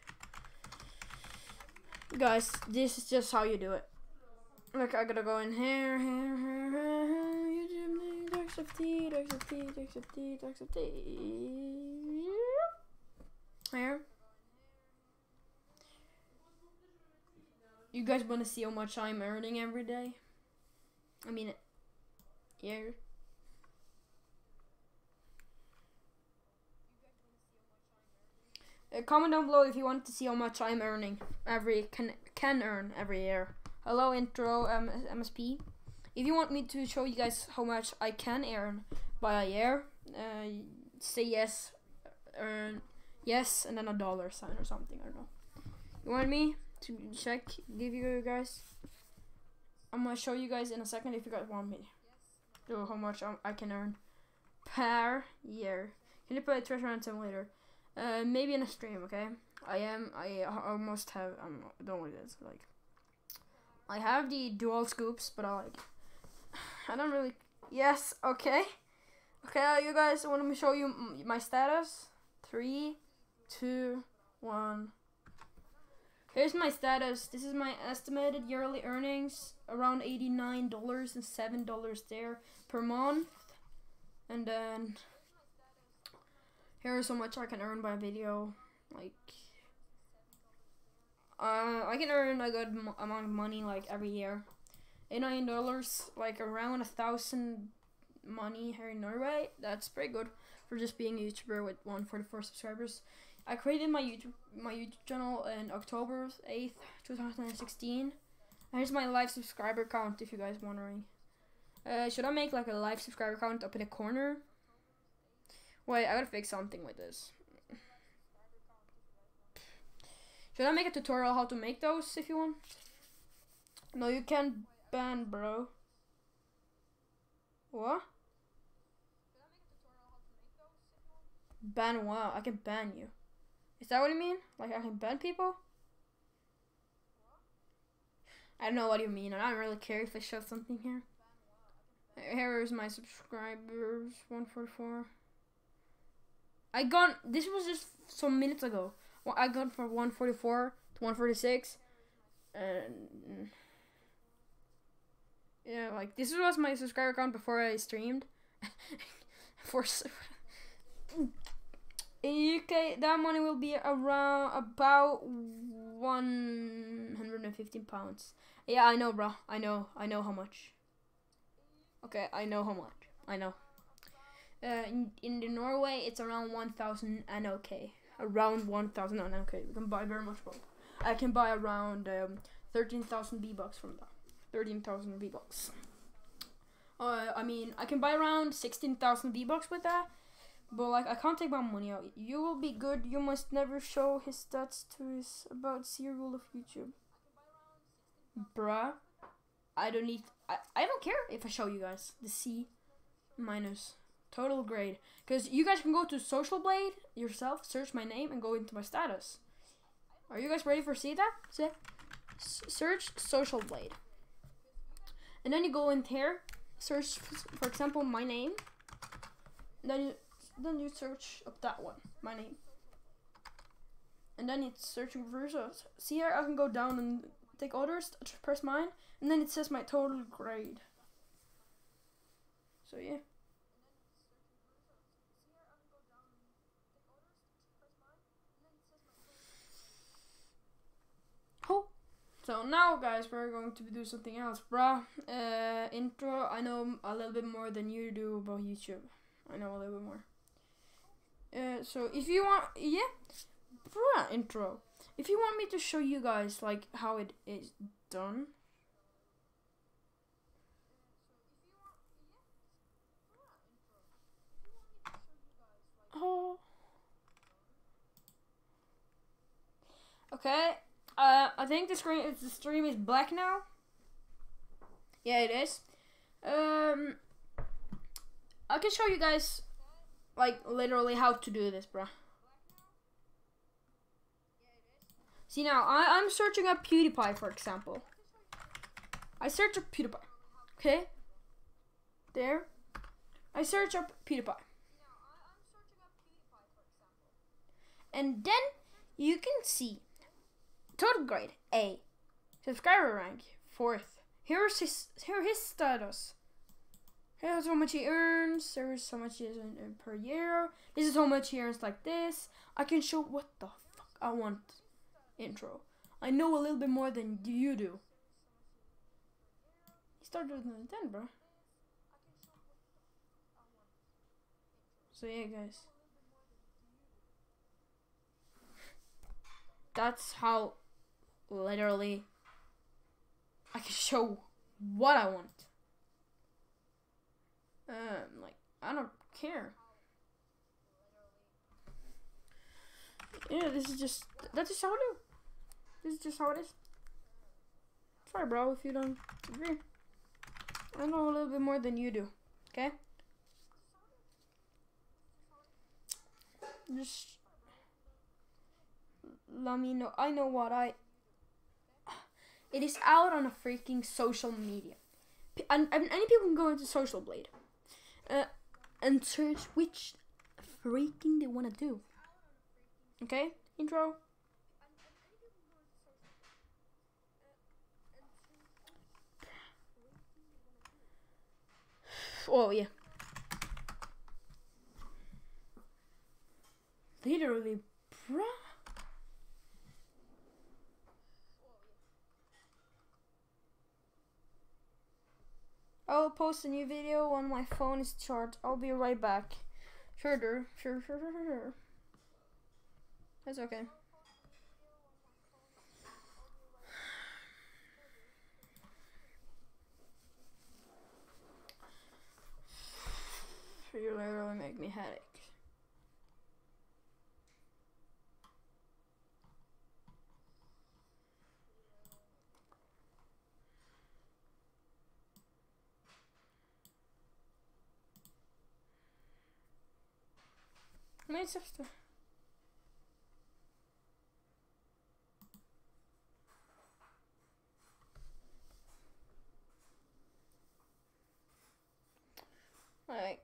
blade. Guys, this is just how you do it. Look, I gotta go in here, here, here, here, here. YouTube, Darks of Tea, Darks of Tea, Darks of Tea, Darks of Tea. Here. You guys wanna see how much I'm earning every day? I mean, yeah. Uh, comment down below if you want to see how much I'm earning every can can earn every year. Hello intro um, M S P. If you want me to show you guys how much I can earn by a year, uh, say yes, earn yes, and then a dollar sign or something. I don't know. You want me to check? Give you guys. I'm gonna show you guys in a second if you guys want me to how much I can earn per year. Can you play Treasure Hunt Simulator? Uh, maybe in a stream, okay? I am. I almost have. I'm done with this. Like, I have the dual scoops, but I like. I don't really. Yes. Okay. Okay, you guys want me to show you my status? Three, two, one. Here's my status. This is my estimated yearly earnings, around eighty-nine dollars and seven dollars there per month. And then here's how much I can earn by video. Like, uh, I can earn a good m amount of money like every year. eighty-nine dollars, like around a thousand money here in Norway. That's pretty good for just being a YouTuber with one hundred forty-four subscribers. I created my YouTube my YouTube channel in October eighth, two thousand sixteen. And here's my live subscriber count if you guys wondering. Uh, should I make like a live subscriber count up in the corner? Wait, I gotta fix something with this. Should I make a tutorial how to make those if you want? No, you can't ban, bro. What? Ban what? I can ban you. Is that what you mean? Like I can ban people? I don't know what you mean. I don't really care if I show something here. Here's my subscribers. one forty-four. I got. This was just some minutes ago. Well, I got from one forty-four to one forty-six. And yeah, like this was my subscriber count before I streamed. For in U K, that money will be around about one hundred fifteen pounds. Yeah, I know, bro. I know. I know how much. Okay, I know how much. I know. Uh, in in the Norway, it's around one thousand N O K. Around one thousand N O K. You can buy very much more. I can buy around um, thirteen thousand V bucks from that. thirteen thousand V bucks. Uh, I mean, I can buy around sixteen thousand V bucks with that. But like, I can't take my money out. You will be good. You must never show his stats to his about C rule of YouTube. Bruh, I don't need. I I don't care if I show you guys the C minus total grade, because you guys can go to Social Blade yourself, search my name, and go into my status. Are you guys ready for see that? See, S search Social Blade, and then you go in here, search for example my name. Then you then you search up that one, my name, and then it's searching for results. See here, I can go down and take others, press mine, and then it says my total grade. So yeah. Oh. So now guys, we're going to do something else, bruh. Uh, intro, I know a little bit more than you do about YouTube. I know a little bit more. Uh, so if you want, yeah, bruh, intro. If you want me to show you guys like how it is done. Oh. Okay. Uh, I think the screen, the stream is black now. Yeah, it is. Um, I can show you guys, like, literally how to do this, bruh. See now, I, I'm searching up PewDiePie, for example. I search up PewDiePie, okay? There. I search up PewDiePie. And then you can see total grade A, subscriber rank fourth. Here's his here his status. Here's how much he earns. Here's how much he earns in, per year. This is how much he earns like this. I can show what the fuck I want. Intro. I know a little bit more than you do. He started with ten, bro. So yeah, guys. That's how literally I can show what I want. Um, like, I don't care. Yeah, this is just, that's just how I do. This is just how it is. Sorry, bro, if you don't agree. I know a little bit more than you do, okay? Just, let me know. I know what I. It is out on a freaking social media, and, and any people can go into Social Blade, uh, and search which freaking they want to do. Okay, intro. Oh yeah. Literally, bruh. I'll post a new video when my phone is charged. I'll be right back. Sure, sure, sure, sure, sure, sure. That's okay. You literally make me headache. My sister. Alright.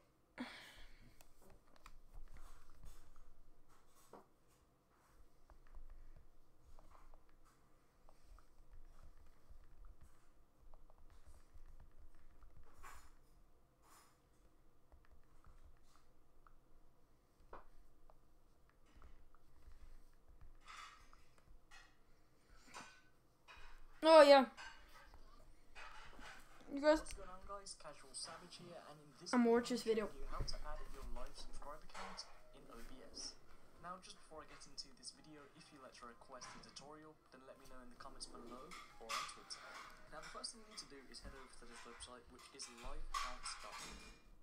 Oh yeah. You guys. What's going on, guys? Casual Savage here, and in this I'm video, watching this I'm video. showing you how to add your live subscriber count in O B S. Now, just before I get into this video, if you'd like to request a tutorial, then let me know in the comments below or on Twitter. Now, the first thing you need to do is head over to this website, which is livecounts dot com.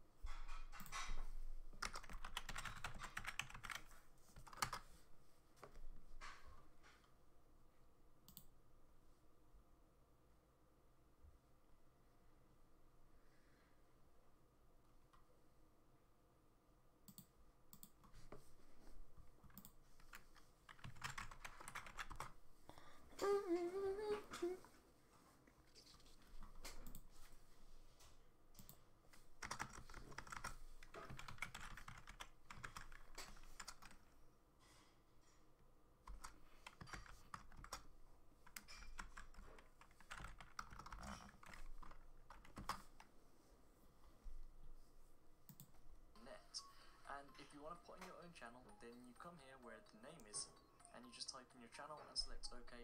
And if you want to put in your own channel, then you come here where the name is, and you just type in your channel and select OK.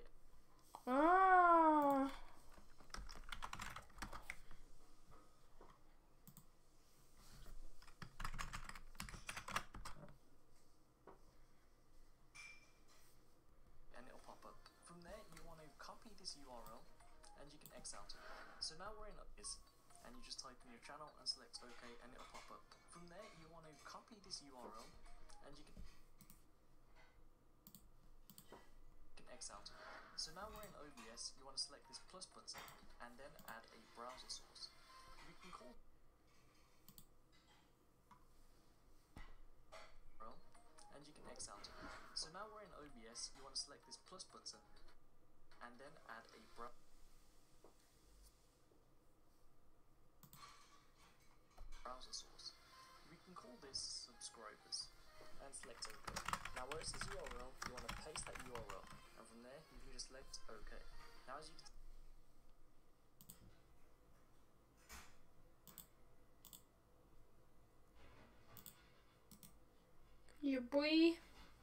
Ah. And it'll pop up. From there, you want to copy this U R L, and you can X out it. So now we're in this, and you just type in your channel and select OK, and it'll pop up. From there, you want to copy this U R L, and you can, you can X out it. So now we're in O B S, you want to select this plus button, and then add a browser source. We can call and you can X out it. So now we're in O B S, you want to select this plus button, and then add a browser. browser source. We can call this subscribers and select OK. Now where it says U R L, you want to paste that U R L, and from there you can just select OK. Now as you can Your boy.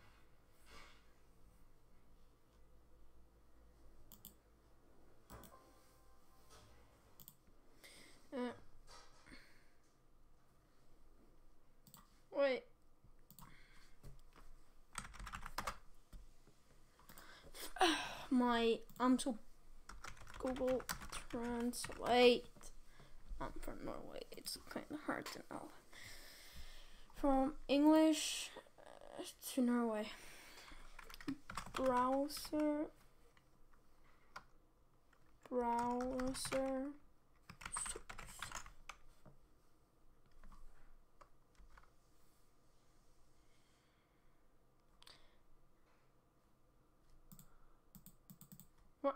Uh. Wait. My I'm so Google Translate. I'm from Norway. It's kind of hard to know. From English to Norway. Browser. Browser. What?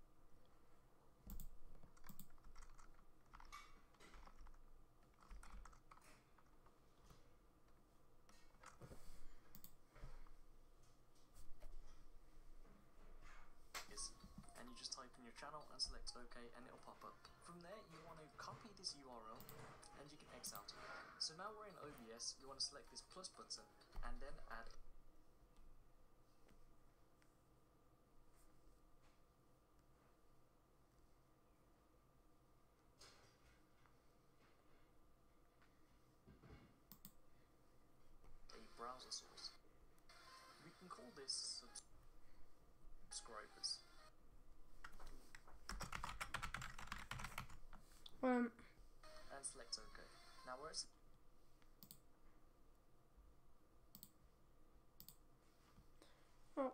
And you just type in your channel and select OK, and it'll pop up. From there, you want to copy this U R L and you can X out. So now we're in O B S, you want to select this plus button and then add a browser source. We can call this subs subscribers. Um. And select OK. Now where's Oh.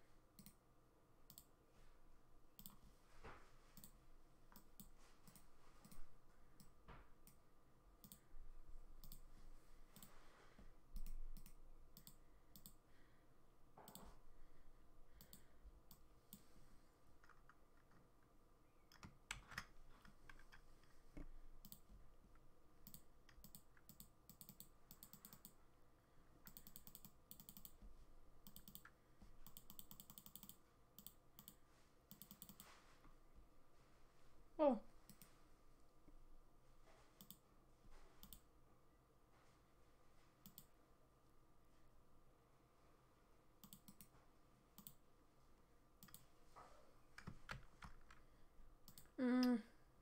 Oh. Mm.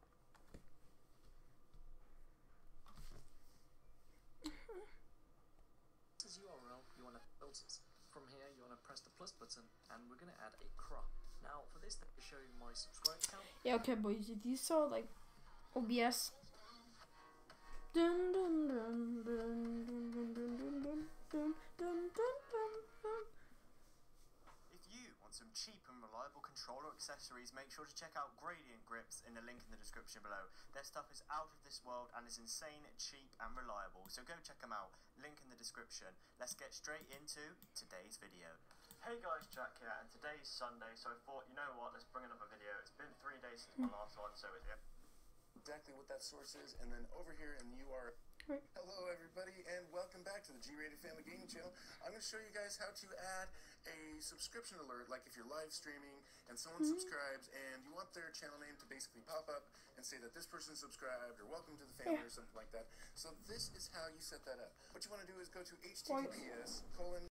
this U R L, you want to filters. From here, you want to press the plus button, and we're going to add a crop. Now, for this, let me show you my subscribe count. Yeah, okay, boys. If you saw like O B S. Dun, dun, dun, dun, dun, dun, dun, dun, dun, dun, dun, dun, dun. If you want some cheap and reliable controller accessories, make sure to check out Gradient Grips in the link in the description below. Their stuff is out of this world and is insane, cheap and reliable, so go check them out. Link in the description. Let's get straight into today's video. Hey guys, Jack here, and today is Sunday, so I thought, you know what, let's bring another video. It's been three days since my last one, so it's exactly what that source is, and then over here in the U R L. Right. Hello everybody, and welcome back to the G-Rated Family Gaming Channel. I'm going to show you guys how to add a subscription alert, like if you're live streaming and someone mm-hmm. subscribes and you want their channel name to basically pop up and say that this person subscribed or welcome to the family yeah. or something like that. So this is how you set that up. What you want to do is go to H T T P S colon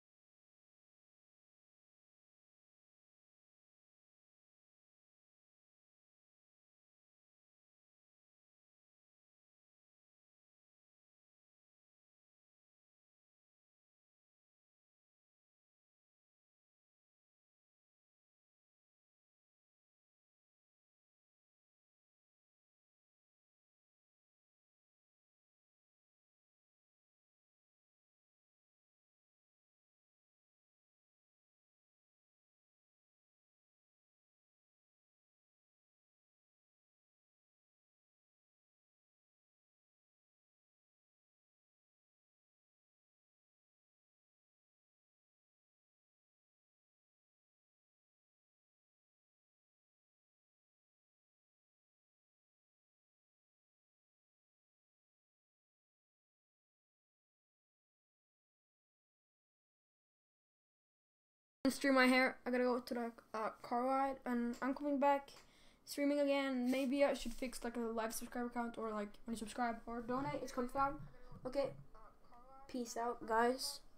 Stream my hair. I gotta go to the uh, car ride, and I'm coming back streaming again. Maybe I should fix like a live subscriber count, or like when you subscribe or donate, it's coming from. Okay, peace out, guys.